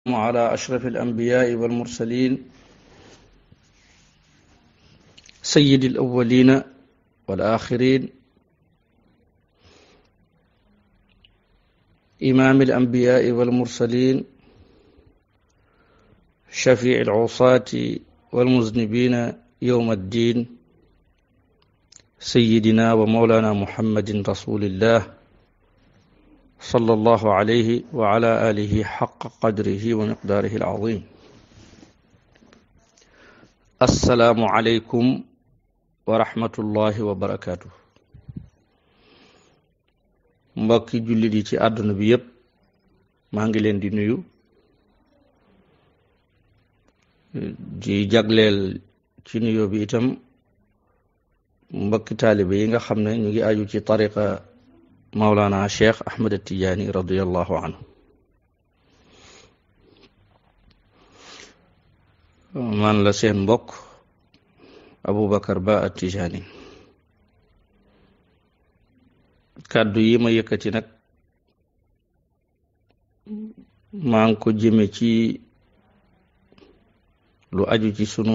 على أشرف الأنبياء والمرسلين سيد الأولين والآخرين إمام الأنبياء والمرسلين شفيع العصاة والمذنبين يوم الدين سيدنا ومولانا محمد رسول الله صلى الله عليه وعلى آله حق قدره ومقداره العظيم. السلام عليكم ورحمة الله وبركاته. mbokki jullit yi ci àdduna bi yépp maa ngi leen di nuyu di jagleel ci nuyu bi itam mbokki taalibe yi nga xam ne ñu ngi aju ci tariqa Mawlana Cheikh Ahmed Tidiane radiyallahu anhu. man la seen mbokk Aboubacar Ba At-Tijani. kàddu yi ma yëkkati nag maa ngi ko jëme ci lu aju ci sunu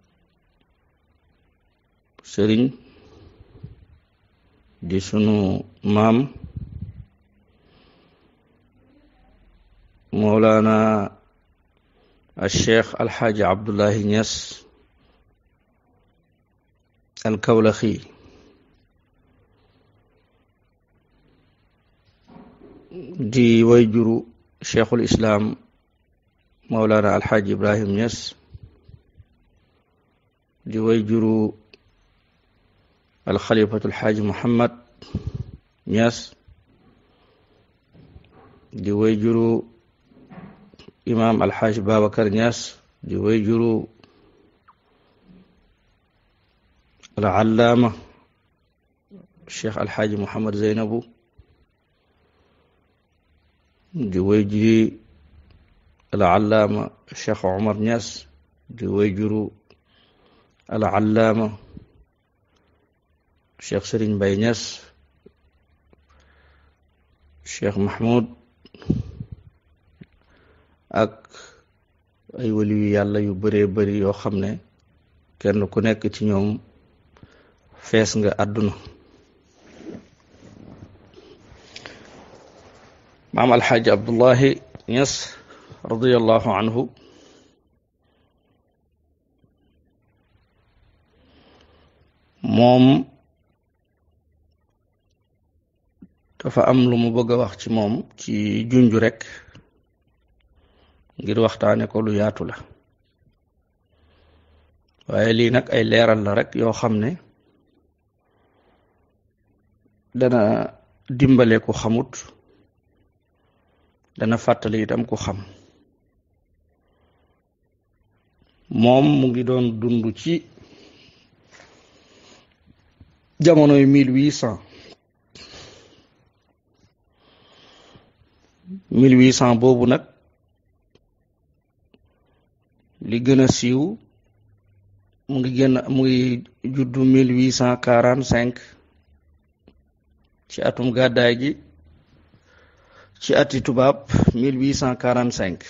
sëriñ di sunu maam Mawlana al-Cheikh Alxaaji Abdullahi Ñas al-Kawlaxi di way juru cheikhul islam Mawlana Alxaaji Ibrahim Ñas di way juru alxalifatul xaaji Muhammad Ñas di way juru imam alxaaji Babacar Ñas di way juru al-allaama cheikh alxaaji Muhammad Zeynabu di way juri al-allaama cheikh Omar Ñas di way juru al-allaama cheikh Serigne Mbaye Ñas cheikh Mahmoud ak ay waliyu yàlla yu bëree bëri yoo xam ne kenn ku nekk ci ñoom fees nga àdduna. maam alxaaji Abdullahi Ñas radiyallahu anhu moom dafa am lu mu bëgg a wax ci moom ci junju rekk ngir waxtaane ko lu yaatu la, waaye lii nag ay leeral la rekk yoo xam ne dana dimbale ku xamut, dana fàttali itam ku xam. moom mu ngi doon dund ci jamonoy 1800 boobu nag li gën a siiw mu ngi juddu 1845 ci atum gàddaay gi, ci ati tubaab 1845.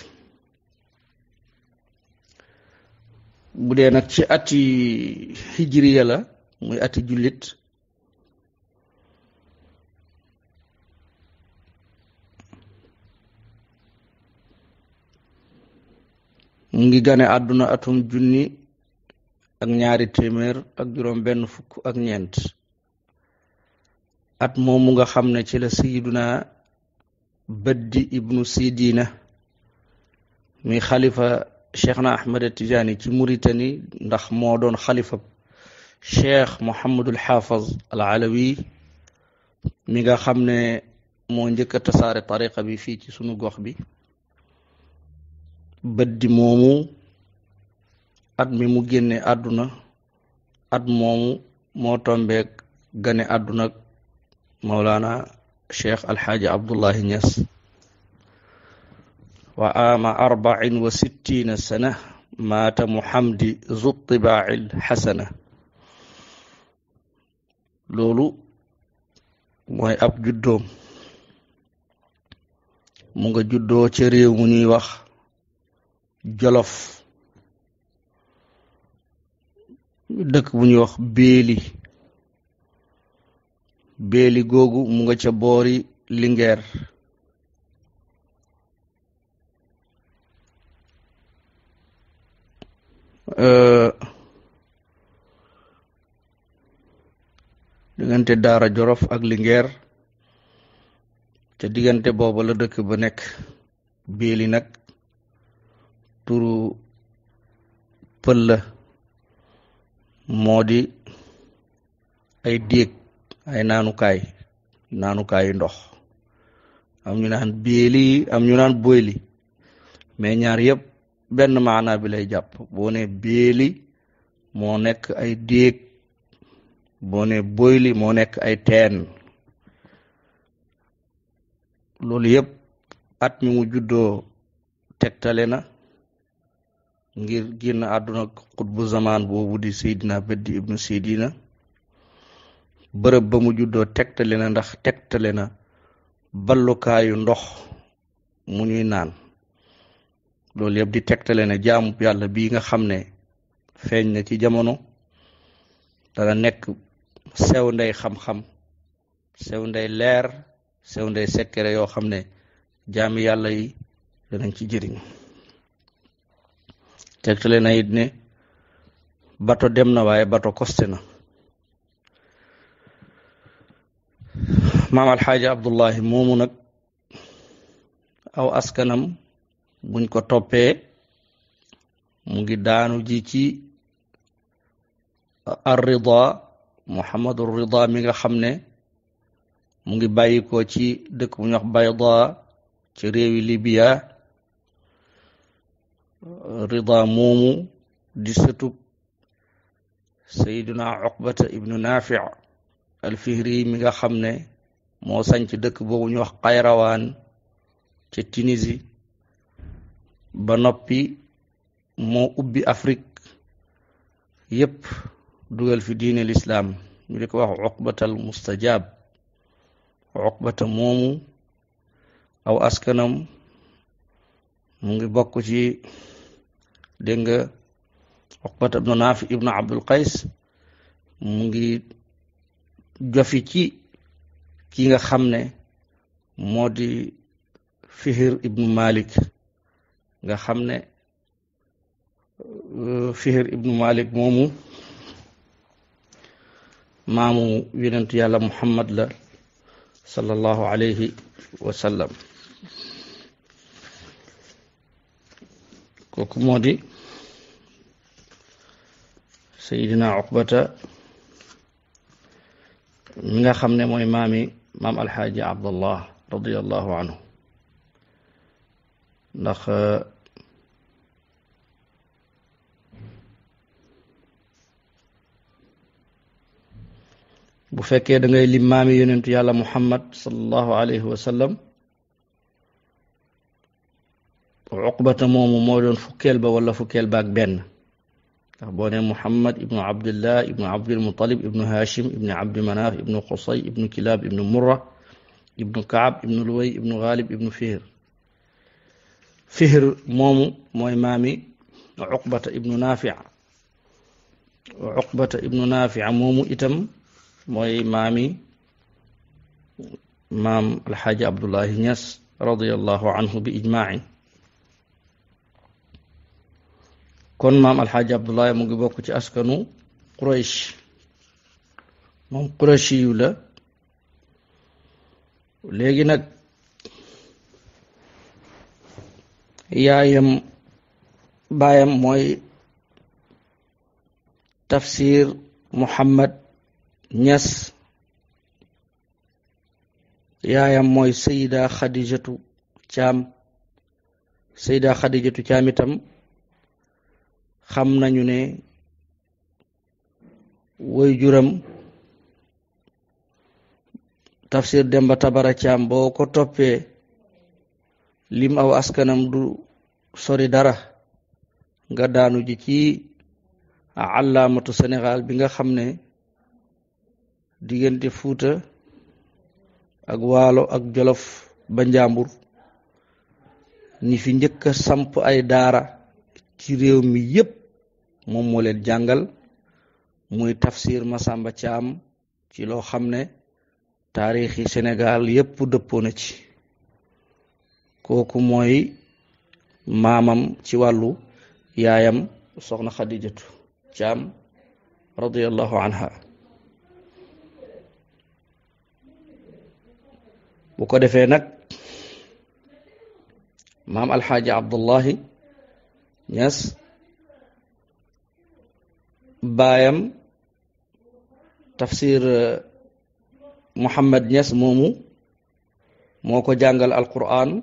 bu dee nag ci ati hijriya la muy ati jullit mu ngi gane àdduna atum junni ak ñaari téeméer ak juróom benn fukk ak ñeent. at moomu nga xam ne ci la sayiduna Baddi ibnu Sidina mi xalifa Cheikhna Ahmed Tidiane ci Mauritanie, ndax moo doon xalifa Cheikh Mohammadul Xaafaz al Alawi mi nga xam ne moo njëkk a tasaare tariqa bi fii ci sunu gox bi. Baddi moomu at mi mu génne àdduna at moomu moo tombeek gane àdduna Mawlana Cheikh Alxaaji Abdullahi Ñas wa ama 64 sana maata Muhamdi zu tibaail xasana. loolu mooy ab juddoom. mu nga juddoo ca réew mu ñuy wax Jolof dëkk bu ñuy wax Béeli googu mu nga ca boori Linguère. diggante Daara Jolof ak Linguère ca diggante booba la dëkk ba nekk. Béeli nag turu pël la, moo di ay déeg, ay naanukaayu ndox. am ñu naan Béeli, am ñu naan Boyli, mais ñaar yëpp benn maana bi lay jàpp. boo ne Béeli moo nekk ay déeg, boo ne Boyli moo nekk ay teen. loolu yëpp at mi mu juddoo tegtale na, ngir génn àdduna xutbu zaman boobu di Seydina Beddi ibnu Sidina. bërëb ba mu juddoo tegtale na, ndax tegtale na ballukaayu ndox mu ñuy naan. loolu yëpp di tegtale na jaamu yàlla bii nga xam ne feeñ na ci jamono dana nekk sew ndey xam-xam, sew ndey leer, sew ndey sekkere yoo xam ne jaami yàlla yi danañ ci jëriñ. tegtale na it ne bato dem na waaye bato costé na. maam alxaaji Abdullahi moomu nag aw askanam buñ ko toppee mu ngi daanu ji ci ar-Rida, Muhammadu Rida mi nga xam ne mu ngi bàyyikoo ci dëkk bu ñuy wax Bayda ci réewi Libya. Rida moomu di sëtub Sayyiduna Uqbata ibnu Nafi al-Fihri mi nga xam ne moo sañc dëkk boobu ñu wax Qayrawaan ca Tunisie, ba noppi moo ubbi Afrique yépp dugal fi diine lislaam. ñu di ko wax Uqbatal Mustajab. Uqbata moomu aw askanam mu ngi bokk ci, dégg nga, Uqbata ibnu Nafi ibnu Abdul Qays mu ngi jofi ci ki nga xam ne moo di Fihr ibnu Malik, nga xam ne Fihr ibnu Malik moomu maamu yonentu yàlla Muhammad la sallallahu alayhi wa sallam. kooku moo di Seydina Uqbata mi nga xam ne mooy maam alxaaji Abdullah radiyallahu anhu. ndax bu fekkee da ngay lim maami yonentu yàlla Muhammad sallallahu alayhi wa sallam, Uqbata moomu moo doon fukkeel ba wala fukkeel ba ak benn. ndax boo ne Muhammad ibnu Abdillah ibnu Abdil Muttalib ibnu Hashim ibnu Abdi Manaf ibnu Qusay ibnu Kilab ibnu Murra ibnu Kaab ibnu Luway ibnu Ghalib ibnu Fihr. Fihr moomu mooy maami Uqbata ibnu Nafi'. Uqbata ibnu Nafi' moomu itam mooy maam alxaaji Abdullahi Ñas radiyallahu anhu bi ijmaa'i. kon maam alxaaji Abdullahi mu ngi bokk ci askanu Quraysh. moom Qurayshi yu la. léegi nag baayam mooy Tafsir Muhammad Ñas. yaayam mooy Sayida Xadijatu Caam. Sayida Xadijatu Caam itam xam nañu ne woy juram Tafsir Demba Tabara Caam boo ko toppee lim aw askanam du sori dara, nga daanu ji ci àllaamatu Sénégal bi nga xam ne diggante Fuuta ak Waalo ak Jolof ba Njàmbur ñi fi njëkk a samp ay daara ci réew mi yépp moom moo leen jàngal muy tafsir Masamba Thiam ci loo xam ne taarixi Sénégal yépp dëppoo na ci. kooku mooy maamam ci wàllu yaayam soxna Xadijatu Thiam radiyallahu anha. bu ko defee nag maam alxaaji Abdullahi Ñas baayam tafsir Muhammad Ñas moomu moo ko jàngal alquran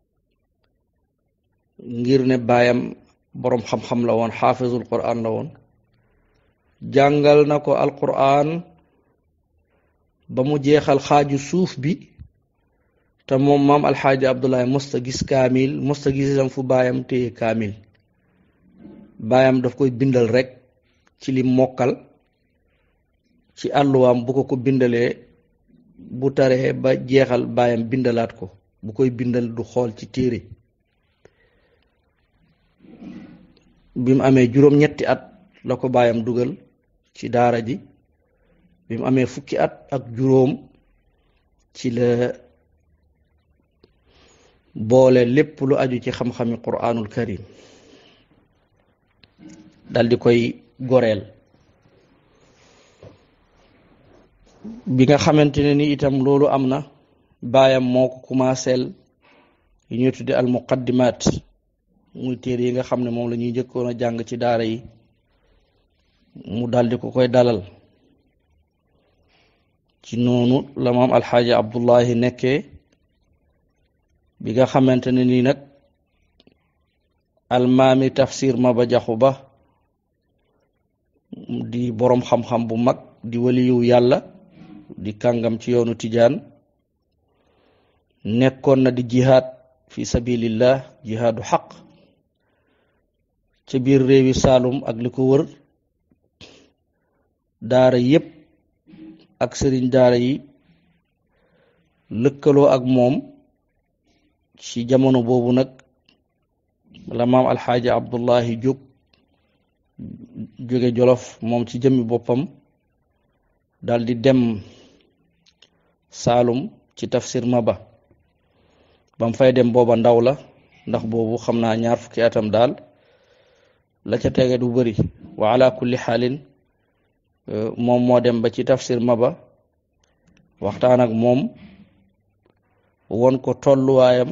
ngir ne baayam boroom xam-xam la woon xaafizul quran la woon. jàngal na ko alquran ba mu jeexal xaaju suuf bi te moom maam alxaaji Abdullahi mosta gis kaamil mosta gis itam fu baayam téye kaamil. baayam daf koy bindal rek ci li mokkal ci àlluwaam bu ko bindalee bu taree ba jeexal baayam bindalaat ko bu koy bindal du xool ci téere. bi mu amee juróom-ñetti at la ko baayam dugal ci daara ji. bi mu amee fukki at ak juróom ci la boole lépp lu aju ci xam-xami quraanul karim dal di koy goreel. bi nga xamante ne ni itam loolu am na baayam moo ko commenceel yi ñuy tudde al muqaddimaat muy téere yi nga xam ne moom la ñuy njëkkoon a jàng ci daara yi mu daldi ko koy dalal. ci noonu la maam alxaaji Abdullahi nekkee bi nga xamante ne nii nag almaami tafsir Maba Jaxu Ba di boroom xam-xam bu mag di waliyu yàlla di kàngam ci yoonu tijaan nekkoon na di jihaad fi sabilillah jihaadu xaq ca biir réewi Saalum ak li ko wër. daara yépp ak sëriñ daara yi lëkkaloo ak moom. ci jamono boobu nag la maam alxaaji Abdullahi jóge Jolof moom ci jëmmi boppam daldi dem Saalum ci tafsir Maba. bam fay dem booba ndaw la ndax boobu xam naa 20 fukki atam daal la ca tege du bari. wa ala kulli xaalin moom moo dem ba ci tafsir Maba waxtaan ak moom won ko tolluwaayam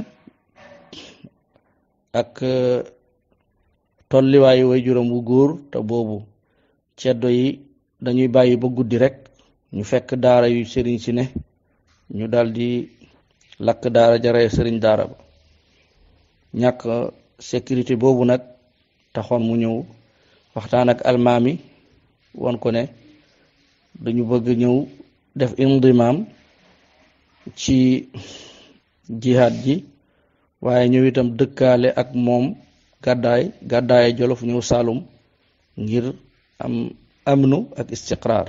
ak tolluwaayu waajuram wu góor te boobu ceddo yi dañuy bàyyi ba guddi rek ñu fekk daara yu sëriñ si ne ñu daldi lakk daara jaree sëriñ daara ba. ñàkk sécurité boobu nag taxoon mu ñëw waxtaan ak almaami won ko ne dañu bëgg ñëw def indimaam ci jihaad ji waaye ñëw itam dëkkaale ak moom gàddaaye Jolof ñëw Saalum ngir am amnu ak istiqraar.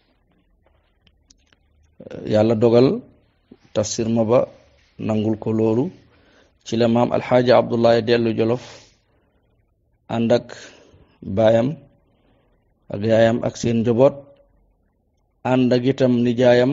yàlla dogal tafsir Maba nangul ko loolu ci la maam alxaaji Abdullahi dellu Jolof ànd ak baayam ak yaayam ak seen njaboot ànd ak itam nijaayam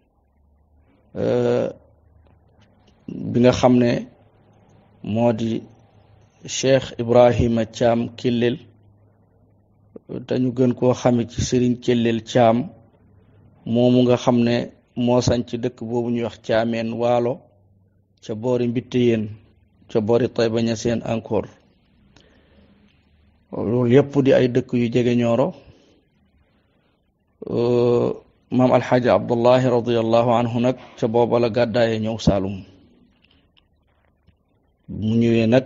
bi nga xam ne moo di Cheikh Ibrahima Thiam Kellel te ñu gën koo xame ci Sëriñ Kellel Thiam moomu nga xam ne moo sañ ci dëkk boobu ñuy wax Thiameen Waalo ca boori Mbitte yéen ca boori Tayba Ñaseen encore. loolu yépp di ay dëkk yu jege Ñooro. maam alxaaji Abdullahi radiyallahu anhu nag ca booba la gàddaaye ñëw Saalum. mu ñëwee nag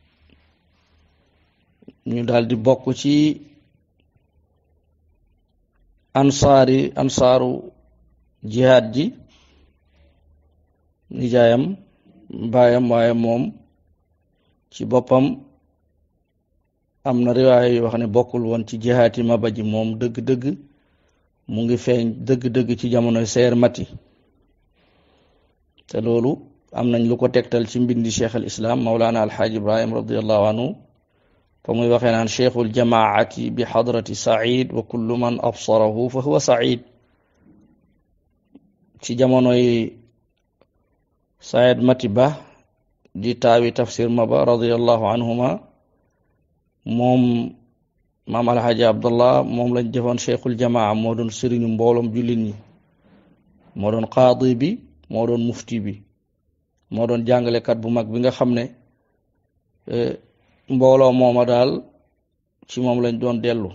ñu daldi bokk ci ansaaru jihaad ji. nijaayam baayam waaye moom ci boppam am na riwaaya yu wax ne bokkul woon ci jihaati Maba ji moom dëgg-dëgg mu ngi feeñ dëgg-dëgg ci jamonoy Seer Mati. te loolu am nañ lu ko tegtal ci mbindi cheikh al islam Mawlana alxaaji Ibrahim radiyallahu anhu fa muy waxee naan cheikhul jamaati bi xadrati said wa kullu man absarahu fa huwa said ci jamonoy Saïd Mati Ba di taawi tafsir Maba radiyallahu anhuma moom maam alxaaji abdullah moom lañ defoon cheikhul jamaa moo doon sëriñu mbooloom jullit ñi moo doon qaadi bi moo doon mufti bi moo doon jàngalekat bu mag bi nga xam ne mbooloo mooma daal ci moom lañ doon dellu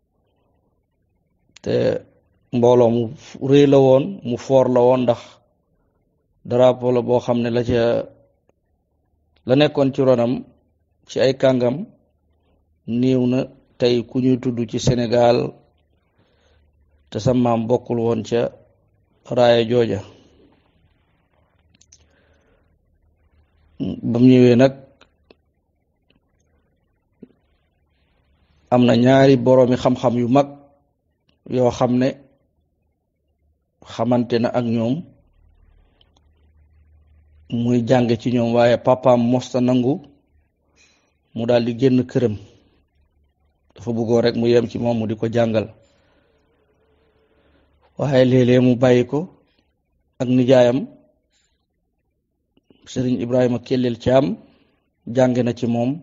te mbooloo mu rëy la woon mu foor la woon ndax drapeau la boo xam ne la nekkoon ci ronam ci ay kàngam néew na tey ku ñuy tudd ci Sénégal te sa maam bokkul woon ca raaya jooja bam ñëwee nag am na ñaari boroomi xam-xam yu mag yoo xam ne xamante na ak ñoom muy jàng ci ñoom waaye papaam mosta nangu mu daal di génn këram dafa bëggoon rek mu yem ci moom mu di ko jàngal waaye léeg-léeg mu bàyyi ko ak nijaayam sëriñ Ibrahima Kellel Caam jànge na ci moom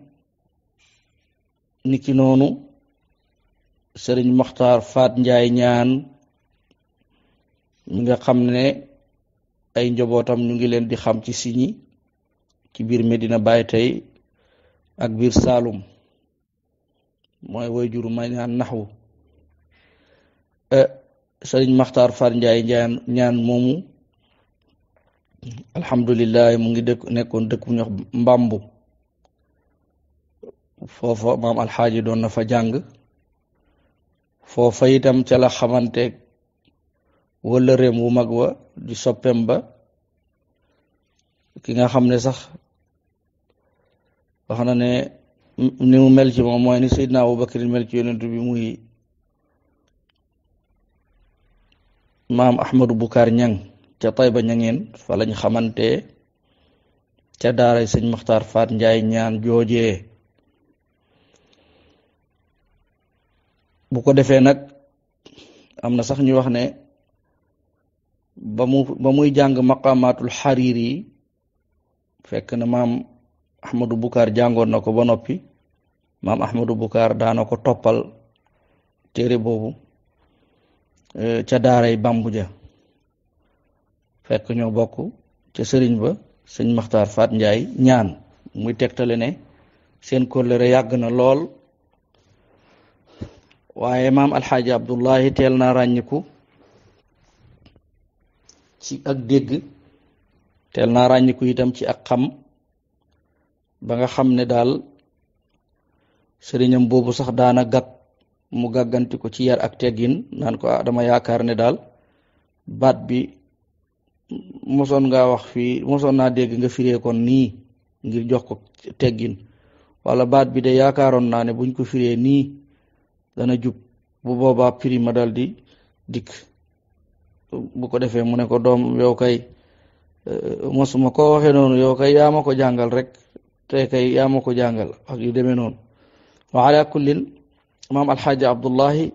niki noonu sëriñ Maxtaar Faat Njaay ñaan mi nga xam ne ay njobootam ñu ngi leen di xam ci siñi ci biir Medina Baye tey ak biir Saalum mooy way juru may ñaan naxwu sëriñ Maxtaar Faat Njaay ñaan moomu alhamdulillah mu ngi nekkoon dëkk bu ñuy wax Mbàmbu foofa maam alxaaji doon na fa jàng foofa itam ca la xamante wala réem wu mag wa di soppem ba ki nga xam ne sax wax na ne ni mu mel ci moom mooy ni Seydina Abubakar mel ci yonentu bi muy maam Ahmadou Boucar Ñang ca Tayba ñangeen fa lañ xamante ca daaray sëñ Maxtaar Faat Njaay ñaan joojee bu ko defee nag am na sax ñu wax ne ba muy jàng maqamatul Hariri fekk na maam Ahmadou Boucar jàngoon na ko ba noppi maam Ahmadou Boucar daana ko toppal téere boobu ca daaray Bambu ja fekk ñoo bokk ca sëriñ ba sëñ Maxtaar Faat Njaay ñaan muy tegtale ne seen kóllëre yàgg na lool waaye maam alxaaji Abdullahi teel naa ràññiku ci ak dégg teel naa ràññiku itam ci ak xam ba nga xam ne daal sëriñam boobu sax daana gàgg mu gàgganti ko ci yar ak teggin naan ko dama yaakaar ne daal baat bi mosoon ngaa wax fii mosoon naa dégg nga firee kon nii ngir jox ko teggin wala baat bi de yaakaaroon naa ne buñ ko firee nii dana jub bu boobaa firi ma dal di dikk bu ko defee mu ne ko doom yow kay mosuma ko waxee noonu yow kay yaa ma ko jàngal rek te kay yaa ma ko jàngal ak yu demee noonu wa ala kullin maam alxaaji Abdullahi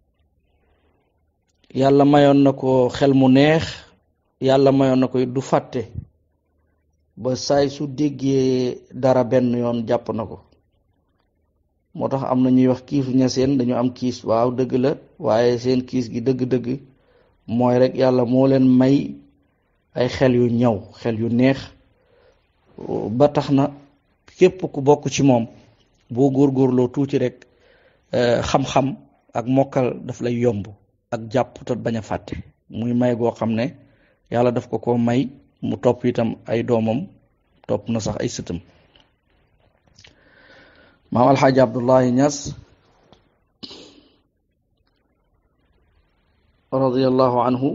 yàlla mayoon na ko xel mu neex yàlla mayoon na ko du fàtte ba saay su déggee dara benn yoon jàpp na ko moo tax am na ñuy wax kiisu ñaseen dañu am kiis waaw dëgg la waaye seen kiis gi dëgg-dëgg mooy rek yàlla moo leen may ay xel yu ñaw xel yu neex ba tax na képp ku bokk ci moom boo góorgóorloo tuuti rek xam-xam ak mokkal daf lay yomb ak jàpp te bañ a fàtte muy may goo xam ne yàlla daf ko may mu topp itam ay doomam topp na sax ay sëtam maam alxaaji Abdullahi Ñas radiyallahu anhu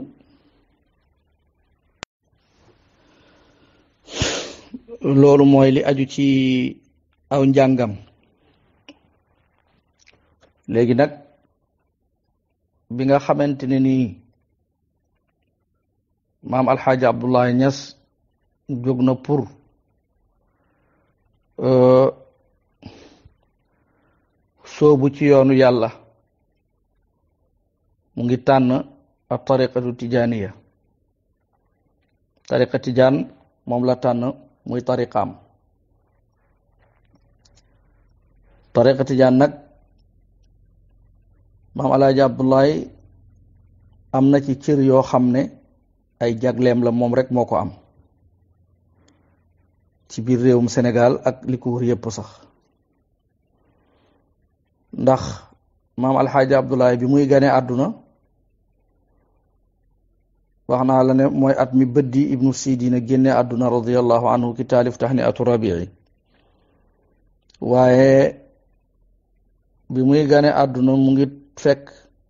loolu mooy li aju ci aw njàngam léegi nag bi nga xamante ne nii maam alxaaji Abdullahi Ñas jóg na pour soobu ci yoonu yàlla mu ngi tànn ab tariqatu tijaaniya tariqa tijaan moom la tànn muy tariqaam. tariqa tijaan nag maam alaaji Abdullahi am na ci cër yoo xam ne ay jagleem la moom rek moo ko am ci biir réewum Sénégal ak li ko wër yépp sax, ndax maam alxaaji Abdullahi bi muy gane àdduna wax naa la ne mooy at mi Bëddi ibnu Sidina génne àdduna radiyallahu anhu ki taalif Tahniatu Rabii, waaye bi muy gane àdduna mu ngi fekk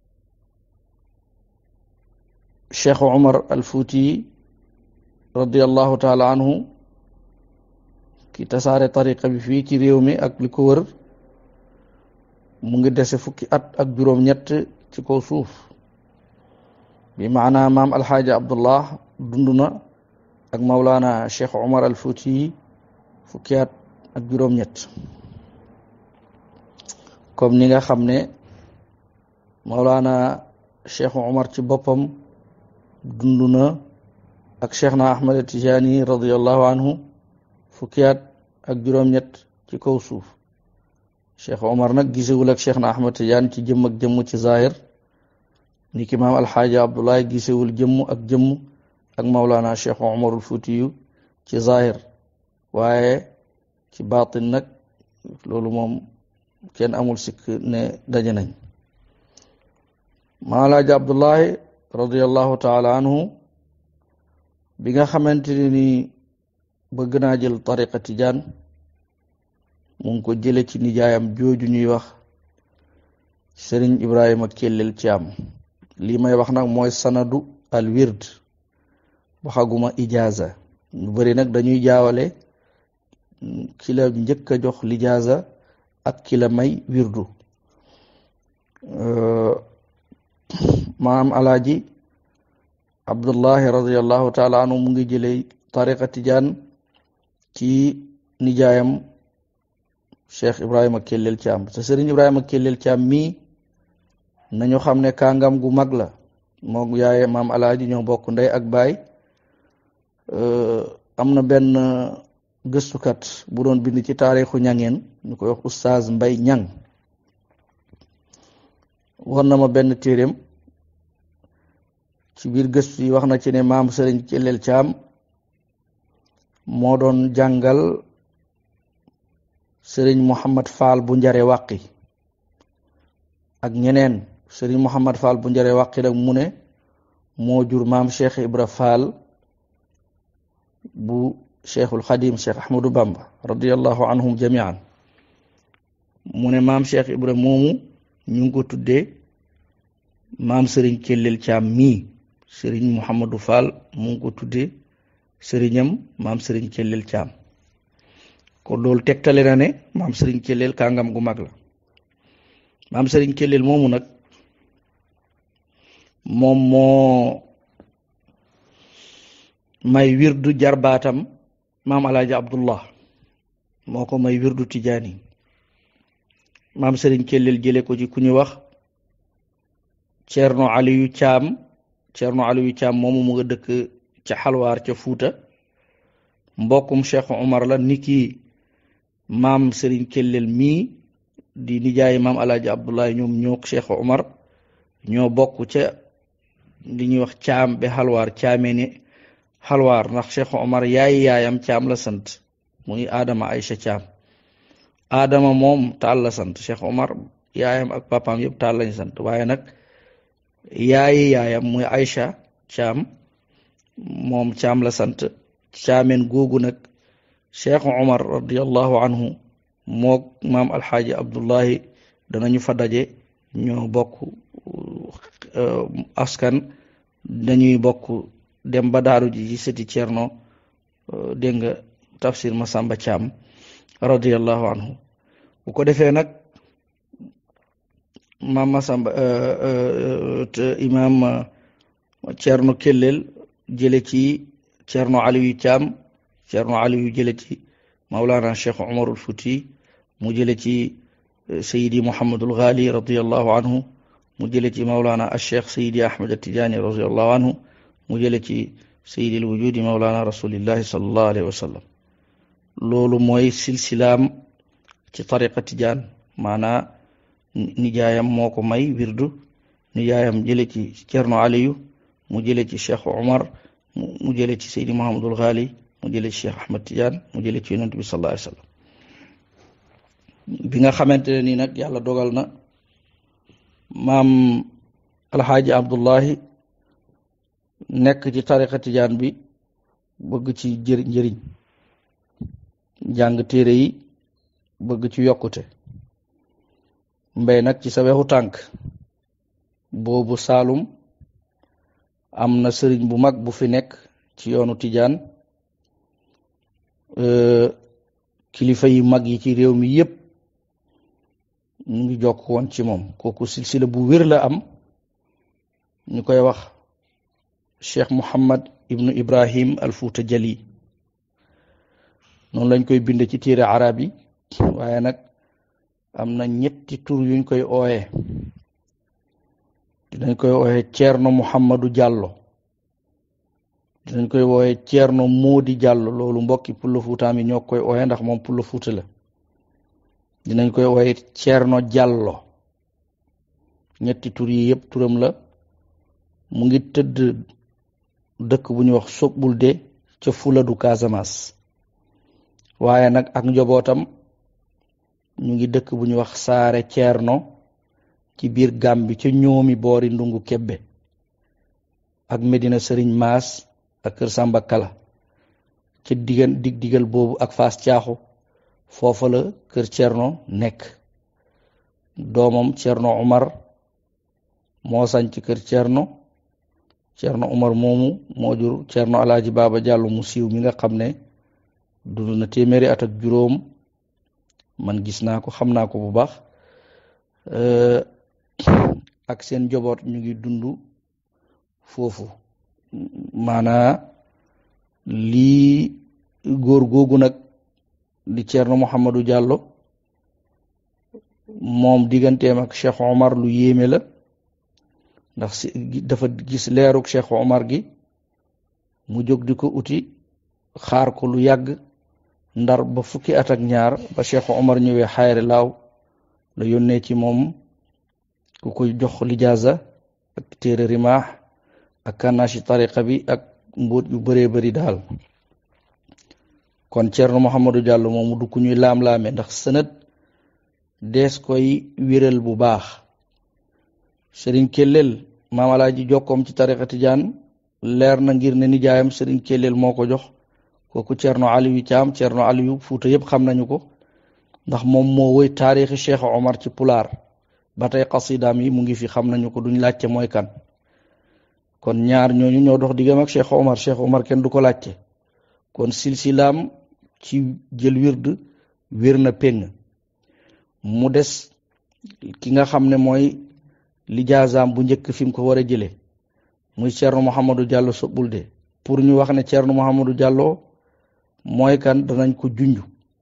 Cheikh Umar al Fuuti radiyallahu taala anhu ki tasaare tariqa bi fii ci réew mi ak li ko wër mu ngi dese fukki at ak juróom-ñett ci kaw suuf, bi maanaa maam alxaaji Abdullah dund na ak Mawlaana Cheikh Umar al Fuuti fukki at ak juróom-ñett, comme ni nga xam ne Mawlaana Cheikh Umar ci boppam dund na ak Cheikh na Ahmad Tijaani radiyallahu anhu fukki at ak juróom-ñett ci kaw suuf. Cheikh Umar nag gisewul ak Cheikh na Ahmad Tijaani ci jëmm ak jëmm ci zahir, ni ki maam alxaaji Abdullahi gisewul jëmm ak jëmm ak Mawlaana Cheikh Umarul Fuutiyu ci zahir, waaye ci baatin nag loolu moom kenn amul sikk ne daje nañ. maam alxaaji Abdullahi radiyallahu taala anhu bi nga xamante ni bëgg naa jël tariqa tijaan mu ngi ko jële ci nijaayam jooju ñuy wax Sëriñ Ibrahima Kellel Caam. lii may wax nag mooy sanadu al wird, waxaguma ijaaza. ñu bari nag dañuy jaawale ki la njëkk a jox lijaaza ak ki la may wirdu. maam alaaji Abdullahi radiyallahu taala anhu mu ngi jële tariqa tijaan ci nijaayam Cheikh Ibrahima Kellel Caam. te Sëriñ Ibrahima Kellel Caam mii nañu xam ne kàngam gu mag la, moom yaaye maam alaaji ñoo bokk ndey ak baay. am na benn gëstukat bu doon bind ci taarixu ñangeen ñu koy wax Oustaz Mbay Ñang, war na ma benn téeréem ci biir gëstu yi wax na ci ne maam Sëriñ Kellel Caam moo doon jàngal Sëriñ Muhammad Faal bu njare wàqi ak ñeneen. Sëriñ Muhammad Faal bu njare wàqi nag mu ne moo jur maam Cheikh Ibra Faal bu Cheikhul Xadim Cheikh Ahmadou Bamba radiyallahu anhum jamian. mu ne maam Cheikh Ibra moomu ñu ngi ko tuddee maam Sëriñ Kellel Caam mii. Sëriñ Muhammadu Faal mu ngi ko tuddee sëriñam maam Sëriñ Kellel Caam. kon loolu tegtale na ne maam Sëriñ Kellel kàngam gu mag la. maam Sëriñ Kellel moomu nag moom moo may wirdu jarbaatam maam alaaji Abdullah, moo ko may wirdu tijaani. maam Sëriñ Kellel jële ko ci ku ñu wax Ceerno Aliyu Caam. Ceerno Aliyu Caam moomu mu nga dëkk ca xalwaar ca Fuuta, mbokkum Cheikh Umar la, niki maam Sëriñ Kellel mii di nijaay maam alaaji Abdullahi ñoom ñoo Cheikh Umar ñoo bokk ca li ñuy wax Caam be xalwaar caamee ne xalwaar, ndax Cheikh Umar yaayam Caam la sant, muy Adama Aysa Caam. Adama moom Taal la sant, Cheikh Umar yaayam ak papaam yëpp Taal lañ sant, waaye nag yaayam muy Aysa Caam moom Caam la sant. caameen googu nag Cheikh Umar radiyallahu anhu mook maam alxaaji Abdullahi danañu fa daje, ñoo bokk askan, dañuy bokk dem ba daaru ji ci sëti Ceerno dégg nga Tafsir Masamba Caam radiyallahu anhu. bu ko defee nag maam Masamba imaam Ceerno Kellel jële ci Ceerno Aliyu Caam, Ceerno Aliyu jële ci Mawlaana Cheikh Umarul Fuuti, mu jële ci sayidi Muhammadul Ghali radiyallahu anhu mu jële ci mawlaana al-cheikh sayidi Ahmad Tijaani radiyallahu anhu mu jële ci sayidi al-wujudi mawlaana rasulillahi sallallahu alayhi wa sallam. loolu mooy silsilaam ci tariqa tijaan, maanaa nijaayam moo ko may wirdu, nijaayam jële ci Cerno Aliyu, mu jële ci Cheikh Omar, mu jële ci Seydi Muhammadul Ghali, mu jële ci Cheikh Ahmad Tijaan, mu jële ci yonent bi sallallahu alayhi wa sallam. bi nga xamante ne nii nag yàlla dogal na maam alxaaji Abdullahi nekk ci tariqa tijaan bi, bëgg ci njëriñ, jàng téere yi, bëgg ci yokkute. mbay nag ci sa wexu tànk boobu Saalum am na sëriñ bu mag bu fi nekk ci yoonu tijaan, kilifa yi mag yi ci réew mi yépp ñu ngi jokk woon ci moom. kooku silsila bu wér la am, ñu koy wax Cheikh Muhammad ibnu Ibrahim al Fuuta Jali. noonu lañ koy bind ci téere arab yi, waaye nag am na ñetti tur yuñ koy ooye. dinañ koy ooye Ceerno Muhammadu Jàllo, dinañ koy ooye Ceerno Moodi Jàllo, loolu mbokki Pullo Fuutaam yi ñoo koy ooye ndax moom Pullo Fuuta la. dinañ koy ooye Ceerno Jàllo. ñetti tur yi yëpp turam la. mu ngi tëdd dëkk bu ñuy wax Sopbulde ca Fuladu Casamance, waaye nag ak njobootam ñu ngi dëkk bu ñuy wax Saare Ceerno ci biir Gàmbi ca ñoomi boori Ndungu Kebbe, ak Medina Sëriñ Maas ak Kër Samba Kala ca digal boobu ak Faas Caaxu, foofa la kër Ceerno nekk. doomam Ceerno Umar moo sañ ci kër Ceerno. Ceerno Umar moomu moo jur Ceerno Alaaji Baaba Jàllo mu siiw mi nga xam ne dund na téeméeri at ak juróom. man gis naa ko, xam naa ko bu baax. ak seen njaboot ñu ngi dund foofu. maanaa lii góor googu nag di Ceerno Muhammadu Jàllo moom digganteem ak Cheikh Omar lu yéeme la, ndax dafa gis leeruk Cheikh Omar gi mu jóg di ko uti, xaar ko lu yàgg, ndar ba fukki at ak ñaar ba Cheikh Omar ñëwee xayre laaw la yónnee ci moom ku koy jox lijaasa ak téere rimaax ak kànnaashi tariqa bi ak mbóot yu bëree bëri daal. kon Ceerno Muhammadu Jàllo moomu du ku ñuy laam-laame, ndax sënët dees koy wéral bu baax. Sëriñ Kellel maam Alaaji jokkoom ci tariqa tijaan leer na ngir ne nijaayam Sëriñ Kellel moo ko jox. kooku Ceerno Aliyu Caam, Ceerno Aliyu Fuuta yëpp xam nañu ko, ndax moom moo woy taarixi Cheikh Omar ci pulaar. ba tey xasidaam yi mu ngi fi, xam nañu ko, duñ laajte mooy kan. kon ñaar ñooñu ñoo dox diggam ak Cheikh Omar. Cheikh Omar kenn du ko laajte. kon silsilaam ci jël wird wér na péng. mu des ki nga xam ne mooy lijaazaam bu njëkk fi mu ko war a jële muy Ceerno Muhammadu Jàllo Sopbulde. pour ñu wax ne Ceerno Muhammadu Jàllo mooy kan danañ ko junj.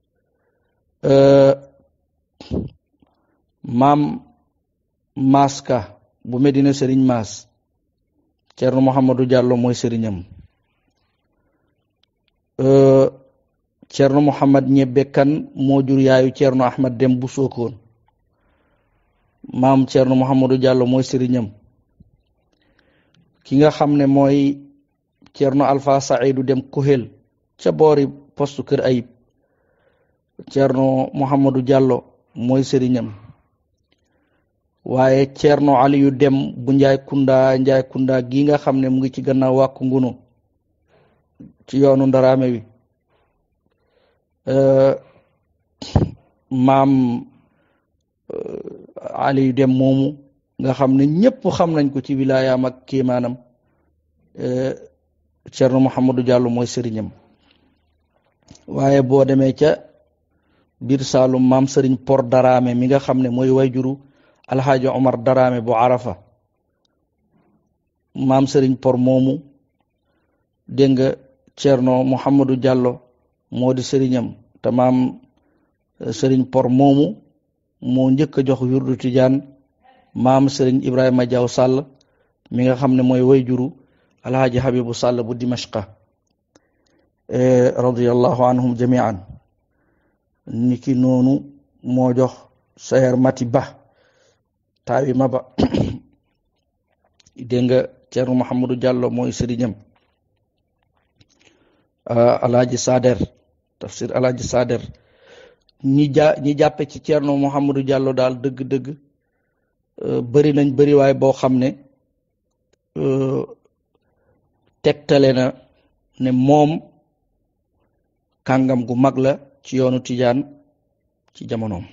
maam Maaska bu Medina Sëriñ Maas, Ceerno Muhammadu Jàllo mooy sëriñam. Ceerno Muhammad Ñebbe Kan moo jur yaayu Ceerno Ahmad Dem bu Sookoon. maam Ceerno Muhammadu Jàllo mooy sëriñam. ki nga xam ne mooy Ceerno Alpha Saidu Dem Koxel ca boori postu Kër Ayib, Ceerno Muhammadu Jàllo mooy sëriñam. waaye Ceerno Aliyu Dem bu Njaay Kunda gi nga xam ne mu ngi ci gannaaw wàkku ngunu ci yoonu Ndaraame wi, maam Aliyu Dem moomu nga xam ne ñépp xam nañ ko ci wilaayaam ak kéemaanam, Ceerno Muhammadu Jàllo mooy sëriñam. waaye boo demee ca biir Saalum maam Sëriñ Por Daraame mi nga xam ne mooy wayjuru Alxaaji Omar Daraame bu Arafa, maam Sëriñ Por moomu dégg nga Ceerno Muhammadu Jàllo moo di sëriñam. te maam Sëriñ Por moomu moo njëkk a jox wirdu tijaan maam sëriñ Ibrahima Diaw Sall mi nga xam ne mooy wayjuru alhaaji Habibu Sall bu Dimashqa radiyallahu anhum jamian. niki noonu moo jox Sayer Mati Ba taawi ma ba dégg nga Ceerno Mouhamadou Diallo mooy sëriñam. alaaji Sader tafsir alaaji Sader ñi jàppe ci Ceerno Mouhamadou Diallo daal dëgg-dëgg bëri nañ bëri waay boo xam ne tegtale na ne moom kàngam gu mag la ci yoonu tijaan ci jamonoom.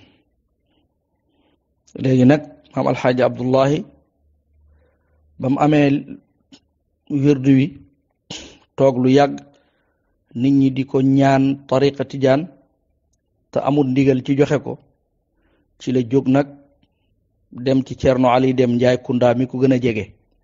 léegi nag maam alxaaji Abdullahi ba mu amee wirdu wi toog lu yàgg nit ñi di ko ñaan tariqa tijaan te amul ndigal ci joxe ko ci la jóg nag dem ci Ceerno Ali Dem Njaay Kunda mi ko gën a jege.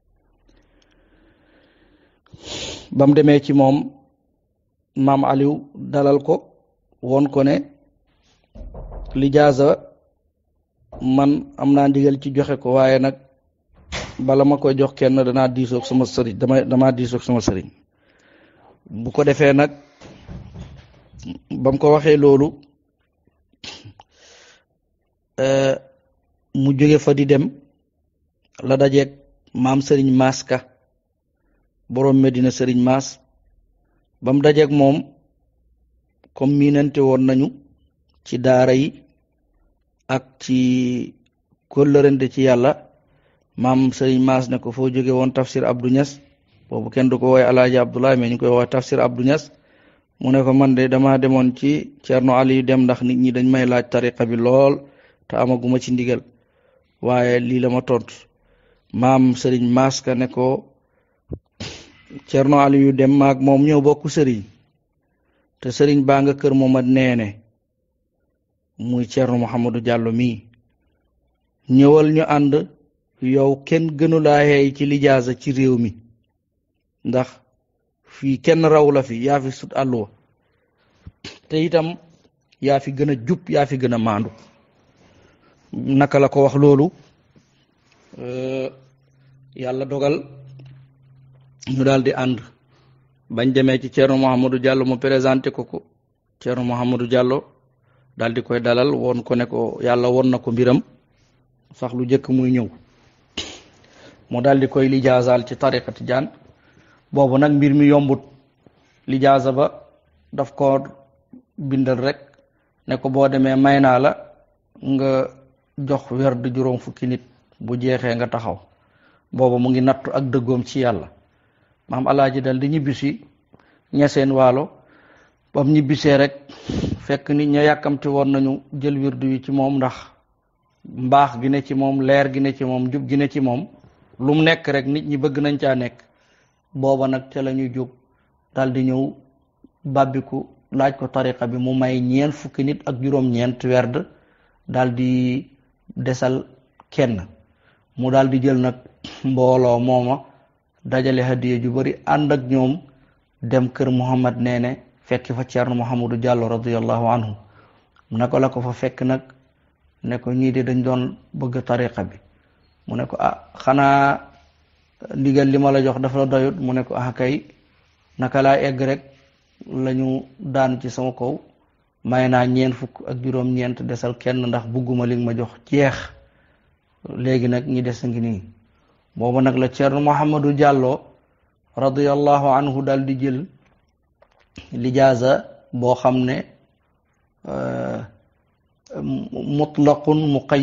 ba mu demee ci moom maam Aliou dalal ko woon ko ne lijaasa man am naa ndigal ci joxe ko waaye nag bala ma koy jox kenn danaa diisoog sama sëriñ damaa diisoog sama sëriñ. bu ko defee nag ba mu ko waxee loolu mu jóge fa di dem la dajeeg maam sëriñ Maas Ka boroom Medina sëriñ Maas. ba mu dajeeg moom comme miinante woon nañu ci daara yi ak ci kóllërante ci yàlla maam sëriñ Maas ne ko foo jóge woon tafsir Abdou Niass boobu kenn du ko woowee alaaji Abdoulaye mais ñu koy woowee tafsir Abdou Niass. mu ne ko man de dama demoon ci Ceerno Ali Dem ndax nit ñi dañ may laaj tariqa bi lool te amaguma ci ndigal waaye lii la ma tontu. maam sëriñ Maas Ka ne ko Ceerno Ali Dem maag moom ñoo bokk sëriñ te sëriñ baa nga kër Momad Neene muy Ceerno Mouhamadou Diallo mii ñëwal ñu ànd yow kenn gënu laa xeey ci lijaasa ci réew mi ndax fii kenn raw la fi yaa fi sut àlluwa te itam yaa fi gën a jub yaa fi gën a maandu. naka la ko wax loolu yàlla dogal ñu daal di ànd bañ demee ci Ceerno Mouhamadou Diallo mu présenté ko Ceerno Mouhamadou Diallo daal di koy dalal woon ko ne ko yàlla won na ko mbiram sax lu jëkk muy ñëw mu daal di koy lijaasaal ci tariqa tijaan. boobu nag mbir mi yombut lijaasa ba daf ko bindal rek ne ko boo demee may naa la nga jox werd juróom fukki nit bu jeexee nga taxaw. booba mu ngi nattu ak dëggoom ci yàlla. maam alaaji dal di ñibbisi ñeseen waalo bam ñibbisee rek fekk nit ña yàkkamti woon nañu jël wirdu yi ci moom ndax mbaax gi ne ci moom leer gi ne ci moom jub gi ne ci moom lu mu nekk rek nit ñi bëgg nañ caa nekk. booba nag ca la ñuy jóg dal di ñëw bàbbiku laaj ko tariqa bi mu may ñeent fukki nit ak juróom-ñeent werd dal di desal kenn mu dal di jël nag mbooloo mooma dajale hadiya ju bari ànd ak ñoom dem kër Muhammad Neene fekk fa Ceerno Mouhamadou Diallo radiyallahu anhu. naka la ko fa fekk nag ne ko ñii de dañ doon bëgg tariqa bi mu ne ko xanaa ndigal li ma la jox dafa la doyut mu ne ko kay naka laa egg rek lañu daan ci sama kaw may naa ñeent fukk ak juróom-ñeent desal kenn ndax bugguma li nga ma jox jeex léegi nag ñi des a ngi nii. boobu nag la Ceerno Mouhamadou Diallo radiyallahu anhu dal di jël lijaasa boo xam ne mutlaqun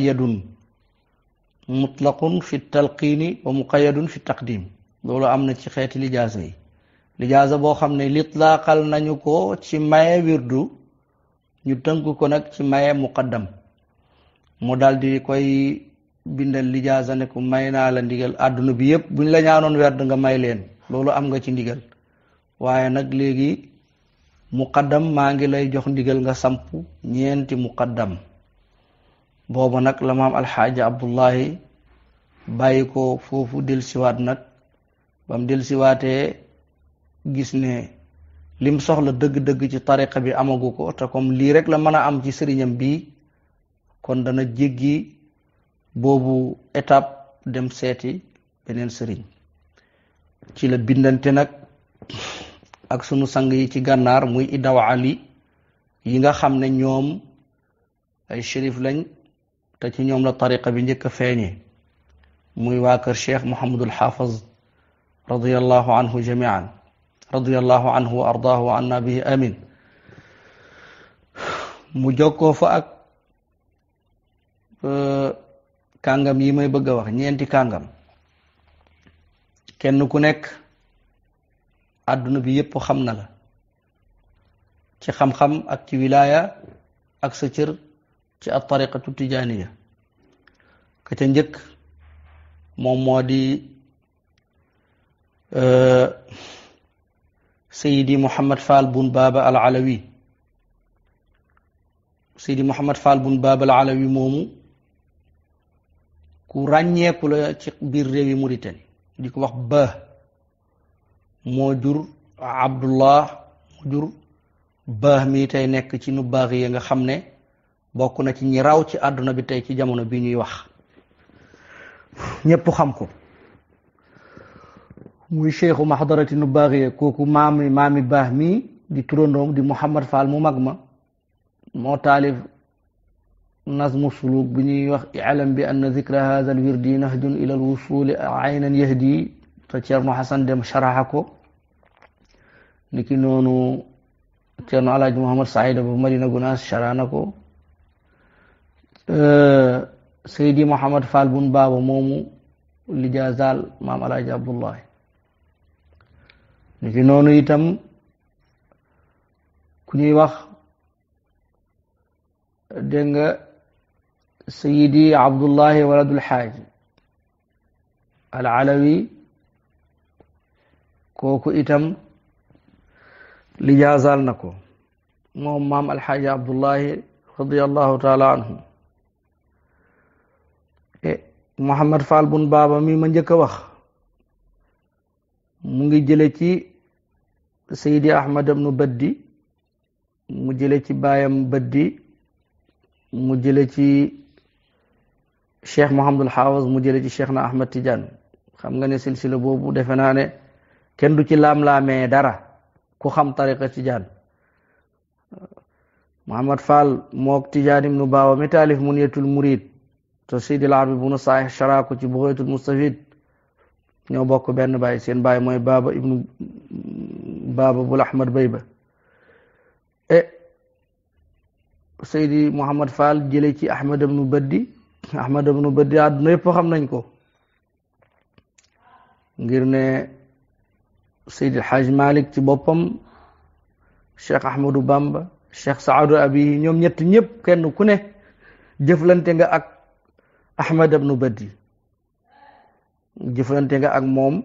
mutlaqun fi talqiini wa muqayyadun fi taqdim. loolu am na ci xeeti lijaasa yi. lijaasa boo xam ne litlaaqal nañu ko ci maye wirdu ñu tënk ko nag ci maye muqaddam. mu dal di koy bindal lijaasa ne ko may naa la ndigal àdduna bi yépp buñ la ñaanoon werd nga may leen loolu am nga ci ndigal waaye nag léegi muqaddam maa ngi lay jox ndigal nga samp ñeenti muqaddam. booba nag la maam alxaaji Abdullahi bàyyi ko foofu delsiwaat nag bam delsiwaatee gis ne lim soxla dëgg-dëgg ci tariqa bi amagu ko te comme lii rek la mën a am ci sëriñam bii kon dana jéggi boobu étape dem seeti beneen sëriñ. ci la bindante nag ak sunu sang yi ci gànnaar muy Idda wa Ali yi nga xam ne ñoom ay shérif lañ te ci ñoom la tariqa bi njëkk a feeñee muy waa kër Cheikh Mouhamadul Hafiz radiyallahu anhu jamian radiyallahu anhu wa ardaahu wa anna bihi amin. mu jokkoo fa ak kàngam yi may bëgg a wax, ñeenti kàngam, kenn ku nekk àdduna bi yépp xam na la ci xam-xam ak ci wilaaya ak sa cër ci at tariqatu tijaaniya. ka ca njëkk moom moo di Seydi Mouhamed Fall bun Baba al Alawi. Seydi Mouhamed Fall bun Baba al Alawi moomu ku ràññeeku la ci biir réewi Mauritanie, di ko wax ba moo jur Abdullah mu jur ba mi tey nekk ci nu baax yi nga xam ne bokk na ci ñi raw ci àdduna bi tey ci jamono bi ñuy wax, ñépp xam ko muy cheikhu mahdarati nu baax yi. kooku maami baax mi di turandoom di Mouhamed Fall mu mag ma moo taalif nazmu suluk bi ñuy wax i'lam bi anna zikra hadha alwirdi nahjun ila alwusuli aynan yahdi, te Ceerno Hasan dem sharaxa ko. niki noonu Ceerno Alaaji Muhammad Saïd bu Madina Gunaas sharana ko. Seydi Mouhamed Fall bun Baba moomu lijaazal maam Alaaji Abdullahi. niki noonu itam ku ñuy wax dégg nga Seydi Abdullahi waladul Xaaji al Alawi, kooku itam lijaazal na ko moom maam alxaaji Abdullahi radiyallahu taala anhu. Mouhamed Fall bun Baba mi ma njëkk a wax mu ngi jële ci Seydi Ahmad ibnu Baddi, mu jële ci baayam Baddi, mu jële ci Cheikh Mouhamadul Hafiz, mu jële ci Cheikh na Ahmad Tidiane. xam nga ne silsila boobu defe naa ne kenn du ci laam-laamee dara ku xam tariqa Tidiane. Mouhamed Fall mook Tidiane ibnu Baba mi taalif Munyatul Murid te Seydi al Arabi bunu Saalih sharaako ci Bughyatul Mustafid ñoo bokk benn baay, seen baay mooy Baba ibnu Baba bul Ahmad Bayba. Seydi Mouhamed Fall jële ci Ahmad ibnu Baddi. Ahmad ibnu Baddi àdduna yëpp xam nañ ko ngir ne Seydi El Hadj Malick ci boppam, Cheikh Ahmadou Bamba, Cheikh Saadu Abi, ñoom ñett ñëpp kenn ku ne jëflante nga ak Ahmad ibnu Baddi, jëflante nga ak moom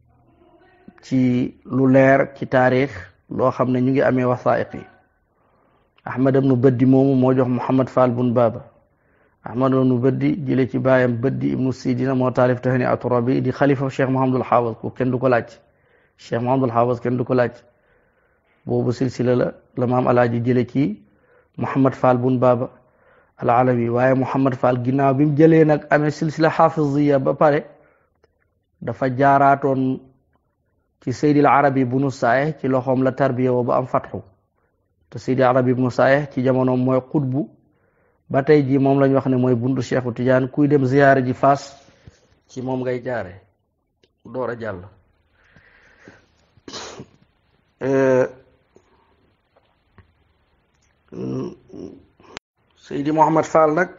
ci lu leer ci taarix loo xam ne ñu ngi amee wasaa'iq yi. Ahmad ibnu Baddi moomu moo jox Mouhamed Fall bun Baba. Ahmad ibnu Baddi jële ci baayam Baddi ibnu Sidina moo taalif Tahni'atu Rabi di xalifa Cheikh Mouhamadul Hafiz, ko kenn du ko laaj. Cheikh Mouhamadul Hafiz kenn du ko laaj. boobu silsila la maam alaaji jële ci Mouhamed Fall bun Baba al Alawi. waaye Mouhamed Fall ginnaaw bi mu jëlee nag amee silsila xaafiziya ba pare dafa jaaraatoon ci Seydi al Arabi bunu Saalih, ci loxoom la tarbiya woo ba am fatxu. te Seydi Arabi ibnu Saalih ci jamonoom mooy xutbu ba tey jii moom lañ wax ne mooy buntu Cheikhu Tidiane. kuy dem ziyaare ji Faas ci moom ngay jaare door a jàll. Seydi Mouhamed Fall nag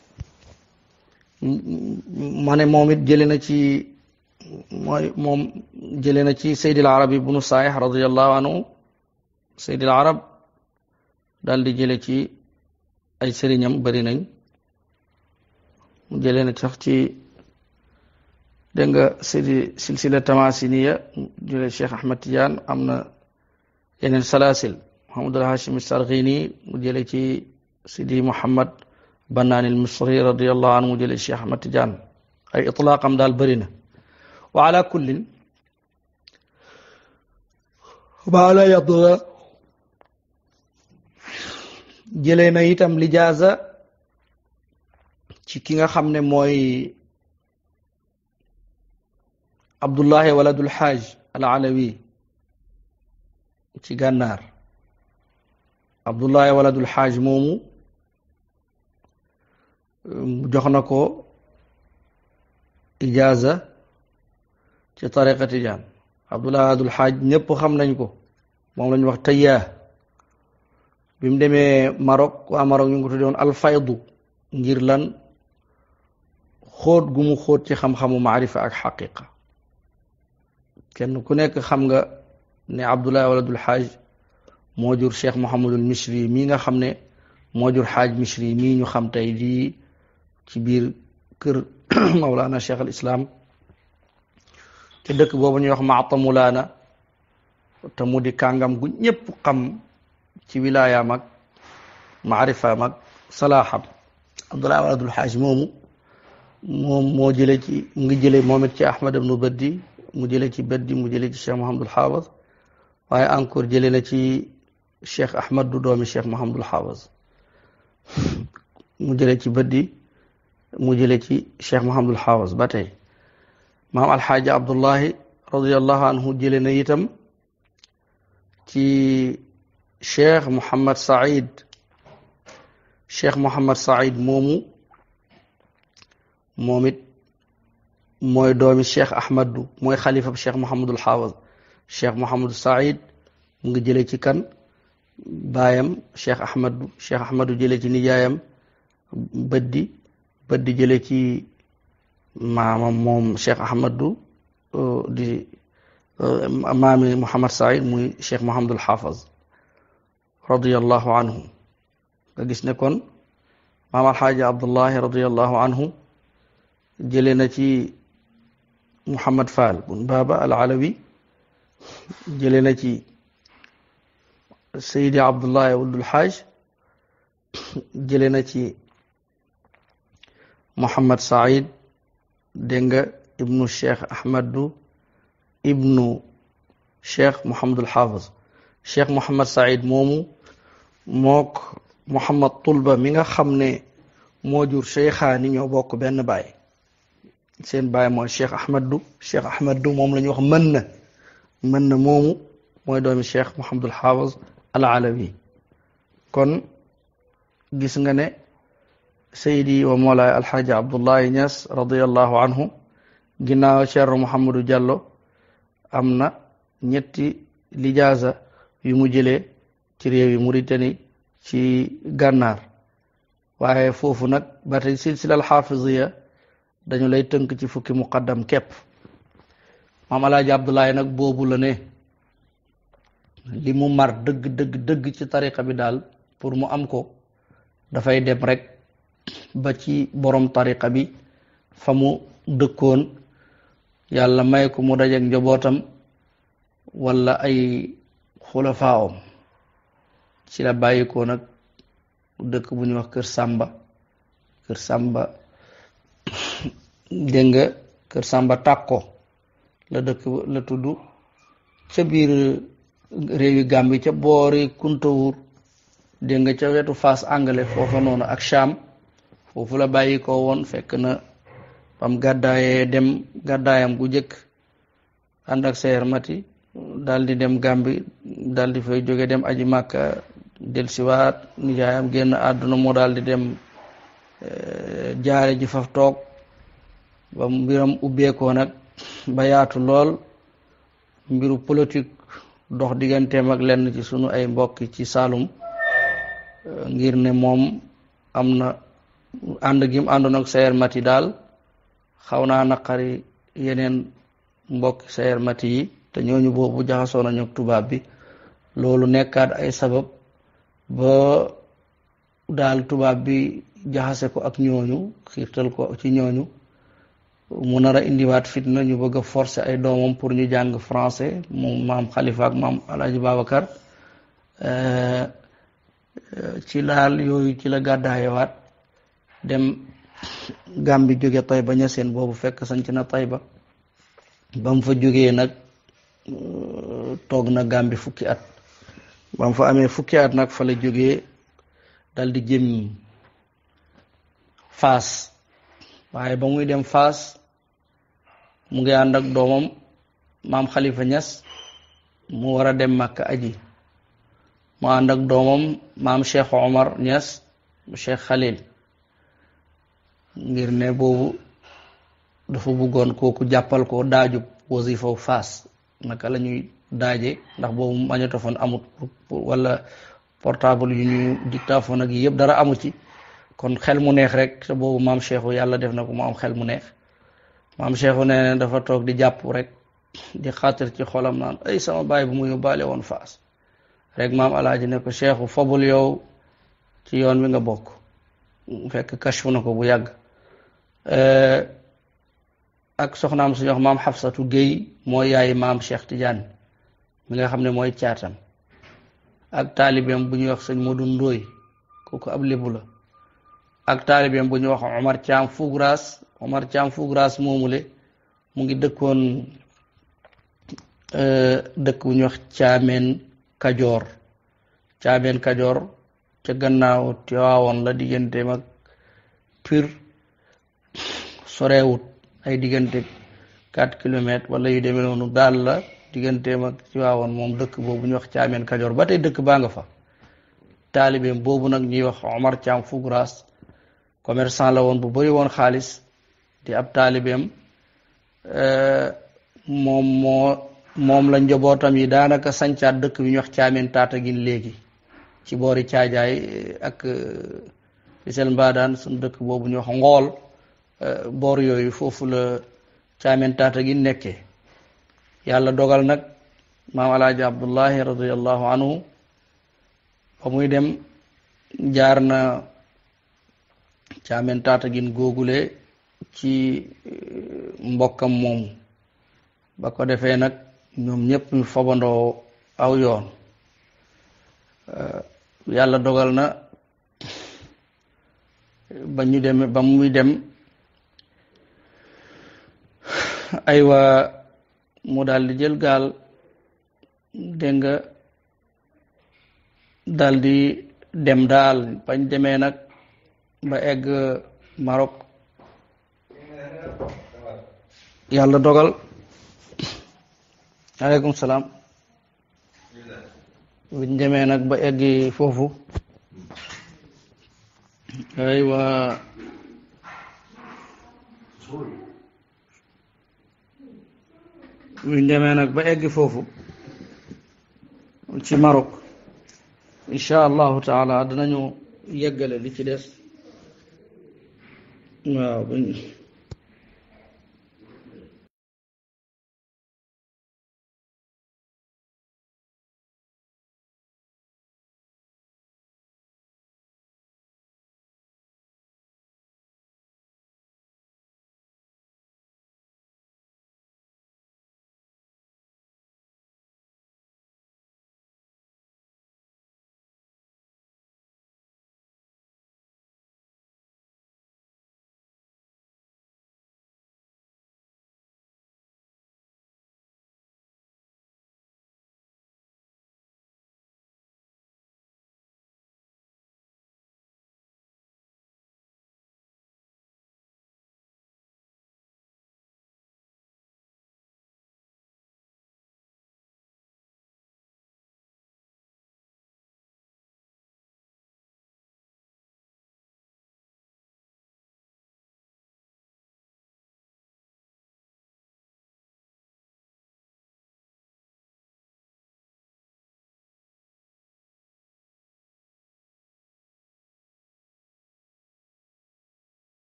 ma ne moom it jële na ci moom jële na ci Seydi al Arabi ibnu Saalih radiyallahu anhu. Seydi al Arab daal di jële ci ay sëriñam bari nañ, mu jëlee na sax ci dégg nga Seydi silsila tamasiniya jële Cheikh Ahmad Tidiane. am na yeneen salaasil, Muhammadul Hashim Sarghini mu jële ci Sidi Muhammad Bannaani al-Misri radiyallahu anhu mu jële Cheikh Ahmad Tidiane. ay itlaaqam daal bari na. wa ala kullin ma la yadra jëlee na itam lijaaza ci ki nga xam ne mooy Abdullahi waladul Xaaj al Alawi ci gànnaar. Abdullahi waladul Xaaj moomu jox na ko ijaaza ci tariqa tijaan. Abdullahi waladul Xaaj ñépp xam nañ ko, moom lañu wax tayyaa. bi mu demee Maroc, waa Maroc ñu ngi ko tuddoon alfaydu ngir lan xóot gu mu xóot ci xam-xamu maarifa ak xaqiqa. kenn ku nekk xam nga ne Abdullahi waladul Xaaj moo jur Cheikh Mouhamadul Misri mii nga xam ne moo jur Xaaj Misri mii ñu xam tey di ci biir kër Mawlana Cheikh al Islam te dëkk boobu ñuy wax Maatamulaana, te mu di kàngam gu ñépp xam ci wilaayaam ak maarifaam ak salaaxam. Abdullahi waladul Xaaj moom moo jële ci mu ngi jële moom it ci Ahmad ibnu Baddi, mu jële ci Baddi, mu jële ci Cheikh Mouhamadul Xaafaz, waaye encore jële na ci Cheikh Ahmad du doomi Cheikh Mouhamadul Xaafaz, mu jële ci Baddi, mu jële ci Cheikh Mouhamadul Xaafaz. ba tey maam alxaaji Abdullahi radiallahu anhu jële na itam ci Cheikh Mouhamad Saïd. Cheikh Mouhamad Saïd moomu moom it mooy doomi Cheikh Ahmadu, mooy xalifa Cheikh Mouhamadul Xaafaz. Cheikh Mouhamad Saïd mu ngi jële ci kan baayam Cheikh Ahmadu, Cheikh Ahmadu jële ci nijaayam Baddi, Baddi jële ci maamam moom Cheikh Ahmadu di maami Mouhamad Saïd muy Cheikh Mouhamadul Xaafaz radiyallahu anhu. nga gis ne kon maam alxaaji Abdullahi radiyallahu anhu jële na ci Mouhamad Fall bun Baba al Alawi, jële na ci Seydi Abdullahi waladul Xaaj, jële na ci Mouhamad Saïd dégg nga ibnu Cheikh Ahmadu ibnu Cheikh Mouhamadul Xaafaz. Cheikh Mouhamad Saïd moomu mook Mouhamad Tulba mi nga xam ne moo jur Cheikhaani ñoo bokk benn baay. seen baay mooy Cheikh Ahmadu. Cheikh Ahmadu moom la ñuy wax mën na moomu mooy doomi Cheikh Mouhamadul Xaafaz al Alawi. kon gis nga ne Seydi wa Moolaay Alxaaji Abdullahi Ñas radiyallahu anhu ginnaaw Ceerno Mouhamadou Diallo am na ñetti lijaasa yu mu jëlee ci réew yi Mauritanie ci gànnaar. waaye foofu nag ba tey silsila alxaafiziya dañu lay tënk ci fukki muqaddam képp. maam Alaaji Abdullahi nag boobu la ne li mu mar dëgg ci tariqa bi daal pour mu am ko dafay dem rek ba ci borom tariqa bi fa mu dëkkoon, yàlla may ko mu dajeek njabootam wala ay xulafaawam. ci la bàyyikoo nag dëkk bu ñuy wax Kër Sàmba dégg nga Kër Sàmba Tàkko la dëkk la tudd ca biir réewi Gàmbi ca boori Kuntawur dégg nga ca wetu Fass Anglais foofa noonu ak Cham. foofu la bàyyikoo woon fekk na bam gàddaayam gu jëkk ànd ak Seyer Mati daal di dem Gàmbi, daal di fay jóge dem aji Màkka delsiwaat. nijaayam génn àdduna moo daal di dem jaare ji faf toog ba mbiram ubbeekoo nag ba yaatu lool. mbiru politique dox digganteem ak lenn ci sunu ay mbokki ci Saalum ngir ne moom am na ànd gi mu àndoon ak Seyer Mati daal xaw naa naqari yeneen mbokki Seyer Mati yi, te ñooñu boobu jaxasoo nañu ak tubaab bi. loolu nekkaat ay sabab ba daal tubaab bi jaxase ko ak ñooñu, xiirtal ko ci ñooñu, mu nar a indiwaat fitna. ñu bëgg a forcer ay doomam pour ñu jàng français, moom maam Khalifa ak maam Alaaji Babacar. ci laal yooyu ci la gàddaayewaat dem Gàmbi, jóge Tayba Ñaseen boobu fekk sanc na Tayba. ba mu fa jógee nag toog na Gàmbi fukki at. ba mu fa amee fukki at nag fa la jógee dal di jëm Faas waaye ba muy dem Faas mu ngi ànd ak doomam maam Khalifa Niass mu war a dem Makka aji mu ànd ak doomam maam Cheikh Omar Niass Cheikh Khalil ngir ne boobu dafa bëggoon kooku jàppal ko daajub wasifa Faas naka la ñuy daaje ndax boobu magnétophone amut wala portable yu ñu dictaphone ak yi yëpp dara amu ci kon xel mu neex rek te boobu maam Cheikhu yàlla def na ko mu am xel mu neex maam Cheikhu nee ne dafa toog di jàpp rek di xaatir ci xolam naan ay sama baay bu mu yóbbaale woon Faas rek maam alaaji ne ko Cheikhu fobul yow ci yoon wi nga bokk fekk kashfu na ko bu yàgg ak soxnaam suñu wax maam Xafsatu Géy mooy yaayi maam Cheikh Tidiane mi nga xam ne mooy caatam ak taalibeem bu ñuy wax sëñ Modou Ndoy kooku ab lébu la ak taalibeem bu ñuy wax Omar Thiam Fougrass moomule mu ngi dëkkoon dëkk bu ñuy wax Caameen Kajoor ca gannaaw Tiwaawoon la digganteem ak Pire soreewut ay diggante 4 kilomètres wala yu demee noonu daal la digganteem ak Tiwaawoon moom dëkk boobu ñuy wax Caameen Kajoor ba tey dëkk baa nga fa taalibeem boobu nag ñuy wax Omar Thiam Fougrass commerçant la woon bu bari woon xaalis di ab taalibeem moom la njabootam yi daanaka sancaat dëkk bi ñuy wax Caameen Taatagin léegi ci boori Caajaay ak Fisel Mbaadaan suñu dëkk boobu ñuy wax Ngool boor yooyu foofu la Caameen Taatagin nekkee yàlla dogal nag maam alaaji Abdullahi radiyallahu anhu ba muy dem jaar na Caameen Taatagin googule ci mbokkam moomu ba ko defee nag ñoom ñëpp ñu fobandoo aw yoon yàlla dogal na ba muy dem aywa mu daal di jël gaal dégg nga daal di dem daal bañ demee nag ba egg Maroc yàlla dogal aleykum salaam buñ demee nag ba eggi foofu aywa buñ demee nag ba eggi foofu ci Maroc insha allahu taala danañu yeggale li ci des waaw